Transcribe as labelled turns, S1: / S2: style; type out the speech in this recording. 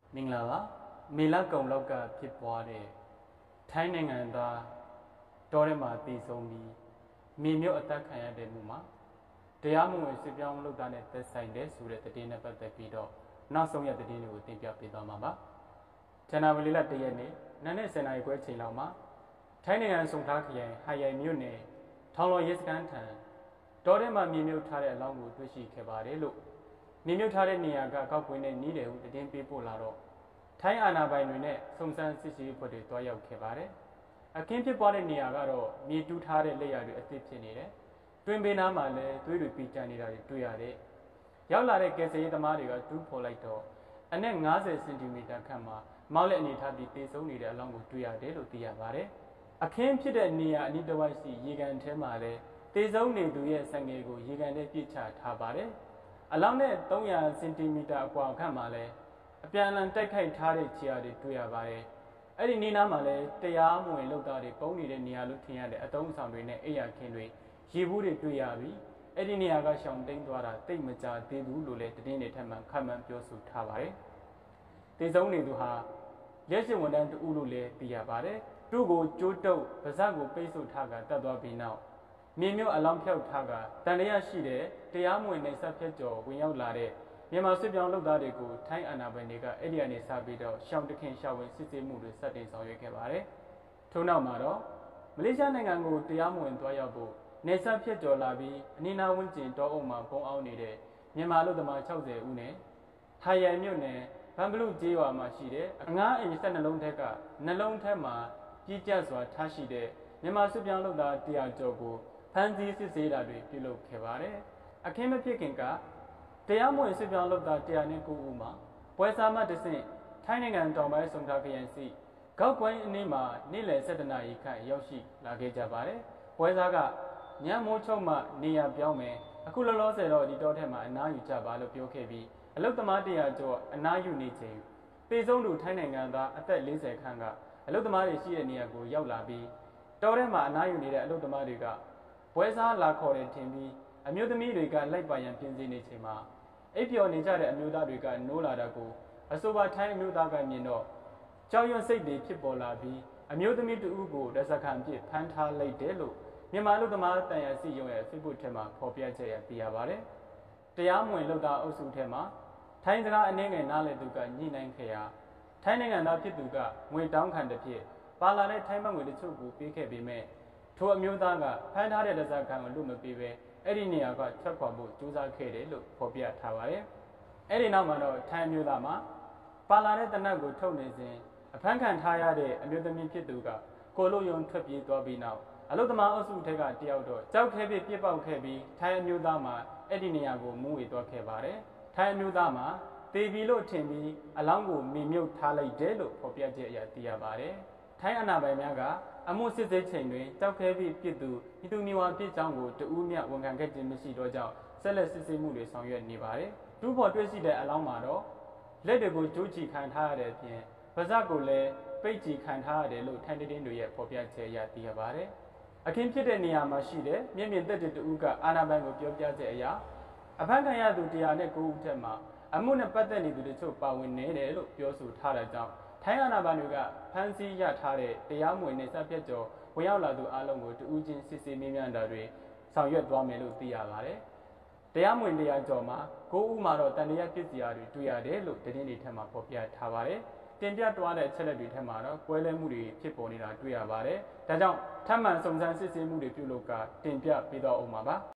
S1: မင်္ဂလာပါမေလကုံလောက်ကဖြစ်ပွားတဲ့ထိုင်းနိုင်ငံသားတောထဲမှာတည်ဆုံးပြီးမြေမြုပ်အသက်ခံရတဲ့မှုမှာတရားမဝင်စစ်ပြောင်းလုပ်တာနဲ့သက်ဆိုင်တဲ့ဆိုတဲ့သတင်းနဲ့ပတ်သက်ပြီးတော့နောက်ဆုံးရသတင်းတွေကိုတင်ပြပေးသွားမှာပါဇန်နဝါရီလ1ရက်နေ့နနက်10:00 နာရီခွဲချိန်လောက်မှာထိုင်းနိုင်ငံဆုံခလာခရိုင်ဟာယိုင်မြို့နယ်ထောင်လောရဲစခန်းထံတောထဲမှာမြေမြုပ်ထားတဲ့အလောင်းကိုတွေ့ရှိခဲ့ပါတယ်လို့မြေမြုပ်ထားတဲ့နေရာကကောက်ကွင်းနဲ့နီးတယ်ဟုသတင်းပေးပို့လာတော့ထိုင်းအာဏာပိုင်တွေနဲ့စုံစမ်းစစ်ဆေးဖွဲ့တွေတွားရောက်ခဲ့ပါတယ်အခင်းဖြစ်ပွားတဲ့နေရာကတော့မြေတူးထားတဲ့လက်ရာတွေအသစ်ဖြစ်နေတယ်တွင်ပင်နားမှာလည်းသွေးတွေပြိကျနေတာတွေတွေ့ရတယ်ရောက်လာတဲ့ကယ်ဆယ်ရေးသမားတွေကတူးဖော်လိုက်တော့အနက်50စင်တီမီတာခန့်မှာမောက်လက်အနေထားပြီးတေဆုံးနေတဲ့အလောင်းကိုတွေ့ရတယ်လို့သိရပါတယ်အခင်းဖြစ်တဲ့နေရာအနီးတစ်ဝိုက်ရှိရေကန်ထဲမှာလည်းတေဆုံးနေသူရဲ့ဆံငယ်ကိုရေကန်ထဲပြစ်ချထားပါတယ်အလောင်းနဲ့300စင်တီမီတာအကွာခန့်မှာလည်းအပြန်အလှန်တိုက်ခိုက်ထားတဲ့ခြေရာတွေတွေ့ရပါတယ်အဲ့ဒီနေနားမှာလည်းတရားမဝင်လုပ်သားတွေပုံနေတဲ့နေရာလို့ထင်ရတဲ့အတုံးဆောင်တွေနဲ့အိယာခင်းတွေရေဘူးတွေတွေ့ရပြီးအဲ့ဒီနေရာကရှောင်တိန်သွားတာတိတ်မကြသေးဘူးလို့လည်းသတင်းတွေထပ်မံခန့်မှန်းပြောဆိုထားပါတယ်တေဆုံးနေသူဟာရက်ရှင်ဝန်ထမ်းတူလို့လည်းသိရပါတယ်သူ့ကိုကြိုးတုပ်ပါးစပ်ကိုပိတ်ဆို့ထားကတတ်သွားပြီးနောက်မြေမြုပ်အလောင်းဖြောက်ထားကတန်ရရှိတဲ့တရားမဝင်နေဆက်ဖြတ်ကျော်ဝင်ရောက်လာတဲ့မြန်မာစစ်ပြောင်းလုပ်သားတွေကိုထိုင်းအာဏာပိုင်တွေကအဲ့ဒီကနေစပြီးတော့ရှောင်းတခင်ရှောင်းဝင်စစ်ဆေးမှုတွေစတင်ဆောင်ရွက်ခဲ့ပါတယ်ထို့နောက်မှာတော့မလေးရှားနိုင်ငံကိုတရားမဝင်သွားရောက်ဖို့နေဆက်ဖြတ်ကျော်လာပြီးအနီးနားဝန်းကျင်တောအုပ်မှာပုံအောင်နေတဲ့မြန်မာလူသမား60ဦးနဲ့ဟာယိုင်မြို့နယ်ဗန်ဘလူကျေးရွာမှာရှိတဲ့အငားအိမ်12လုံးထက်ကနှလုံးထက်မှာကြီးကျပ်စွာထားရှိတဲ့မြန်မာစစ်ပြောင်းလုပ်သား100ကျော်ကိုဖမ်းဆီးစစ်ဆေးတာတွေပြုလုပ်ခဲ့ပါတယ်အခင်းမဖြစ်ခင်ကတရားမဝင်စစ်ပြောင်းလုပ်သား109ဦးမှာပွဲစားမှတဆင့်ထိုင်းနိုင်ငံတောင်ပိုင်းဆုံခလာခရိုင်စီဂေါက်ကွိုင်းအနီးမှာနေ့လယ်7:00 နာရီခန့်ရောက်ရှိလာခဲ့ကြပါတယ်ပွဲစားကညမိုးချုပ်မှနေရာပြောင်းမယ်အခုလောလောဆယ်တော့ဒီတောထဲမှာအနားယူကြပါလို့ပြောခဲ့ပြီးအလုသမား100ကျော်အနားယူနေချိန်ပေဆုံးသူထိုင်းနိုင်ငံသားအသက်40ခန့်ကအလုသမားတွေရှိတဲ့နေရာကိုရောက်လာပြီးတောထဲမှာအနားယူနေတဲ့အလုသမားတွေကပွဲစားလာခေါ်တယ်ထင်ပြီးအမျိုးသမီးတွေကလိုက်ပါရန်ပြင်ဆင်နေချိန်မှာအိပ်ပျော်နေကြတဲ့အမျိုးသားတွေကနိုးလာတာကိုအဆိုပါထိုင်းအမျိုးသားကမြင်တော့ကြောက်ရွံ့စိတ်တွေဖြစ်ပေါ်လာပြီးအမျိုးသမီးတဦးကိုလက်စခံအဖြစ်ဖမ်းထားလိုက်တယ်လို့မြန်မာလူသမားတန်ရစီရုံရဲ့ Facebook ထဲမှာဖော်ပြချက်ရပြရပါတယ်။တရားမဝင်လုပ်သားအုပ်စုထဲမှာထိုင်းစကားအနေငယ်နားလည်သူကညှိနှိုင်းခဲ့ရာထိုင်းနိုင်ငံသားဖြစ်သူကငွေတောင်းခံတဲ့ဖြစ်ပါလာတဲ့ထိုင်းဘတ်ငွေတချို့ကိုပေးခဲ့ပေမဲ့ထိုအမျိုးသားကဖမ်းထားတဲ့လက်စခံကိုလွတ်မပေးဘဲအဲ့ဒီနေရာကထွက်ခွာဖို့ကြိုးစားခဲ့တယ်လို့ဖော်ပြထားပါတယ်။အဲ့ဒီနောက်မှာတော့ထိုင်းမျိုးသားမှာပါလာတဲ့တနက်ကိုထုတ်နေစဉ်အဖမ်းခံထားရတဲ့အမျိုးသမီးဖြစ်သူကကိုလိုယုံထွက်ပြေးသွားပြီးနောက်အလုသမားအုပ်စုထက်ကတယောက်တော့ကြောက်ခဲပြီးပြစ်ပေါက်ခဲ့ပြီးထိုင်းအမျိုးသားမှာအဲ့ဒီနေရာကိုမူးဝေသွားခဲ့ပါတယ်။ထိုင်းအမျိုးသားမှာတေပြီလို့ထင်ပြီးအလောင်းကိုမြေမြုပ်ထားလိုက်တယ်လို့ဖော်ပြချက်အရသိရပါတယ်။ထိုင်းအာဏာပိုင်များကအမှုစစ်ဆေးချိန်တွင်ကြောက်ခဲပြီးပြစ်သူဤသူမျိုးအဖြစ်ကြောင့်ကိုတဦးမြဝန်ခံခဲ့ခြင်းမရှိတော့ကြောင့်ဆက်လက်စစ်ဆေးမှုတွေဆောင်ရွက်နေပါတယ်။တူးဖော်တွေ့ရှိတဲ့အလောင်းမှာတော့လက်တွေကိုကြိုးချီခံထားရတဲ့အပြင်ပါးစပ်ကိုလည်းပိတ်ချီခံထားရတယ်လို့ထိုင်းသတင်းတွေရဲ့ဖော်ပြချက်အရသိရပါတယ်။အခင်းဖြစ်တဲ့နေရာမှာရှိတဲ့မျက်မြင်သက်သေတဦးကအာဏာပိုင်ကိုပြောပြချက်အရအဖမ်းခံရသူ109ဦးထက်မှအမှုနဲ့ပတ်သက်နေသူတို့ချုပ်ပါဝင်နေတယ်လို့ပြောဆိုထားတဲ့ကြောင့်ထိုင်းအာဏာပိုင်တွေကဖမ်းဆီးရထားတဲ့တရားမဝင်နေဆက်ပြတ်ကျော်ဝင်ရောက်လာသူအလုံးကိုတဦးချင်းစစ်ဆေးမေးမြန်းတာတွေဆောင်ရွက်သွားမယ်လို့သိရပါတယ်။တရားမဝင်တရားကျော်မှာ9ဦးမှာတော့တန်တရားပြစ်စရာတွေတွေ့ရတယ်လို့သတင်းတွေထက်မှဖော်ပြထားပါတယ်။တင်ပြတွားတဲ့အချက်လက်တွေထက်မှတော့ကွဲလွဲမှုတွေဖြစ်ပေါ်နေတာတွေ့ရပါတယ်။ဒါကြောင့်ထပ်မံစုံစမ်းစစ်ဆေးမှုတွေပြုလုပ်ကတင်ပြပေးတော့အောင်ပါ